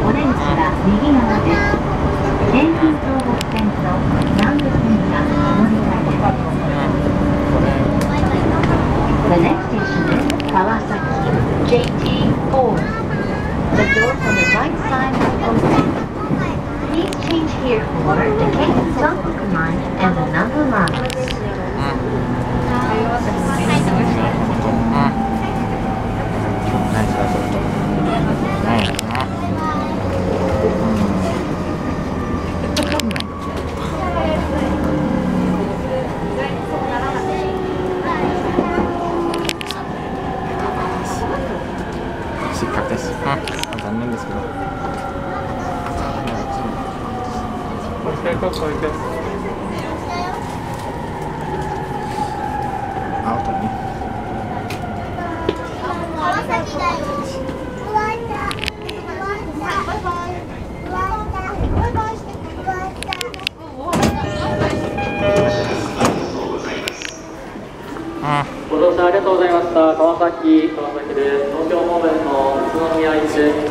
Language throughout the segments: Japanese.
お出口は右側です。京浜東北線と南武線がお乗り換えです。The next station is Kawasaki JT4. The door on the right side will open. Please change here for the Keikyu Sankoku line and the number marks. 失格です。残念ですけど。アウトに。 ご乗車ありがとうございました。川崎です。東京方面の宇都宮行きで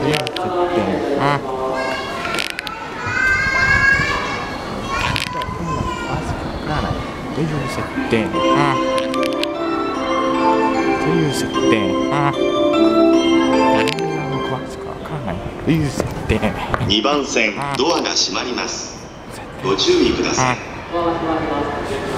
という設定。という設定。何が詳しくわからない。という設定。 2番線ドアが閉まります。ご注意ください。 ドアが閉まります。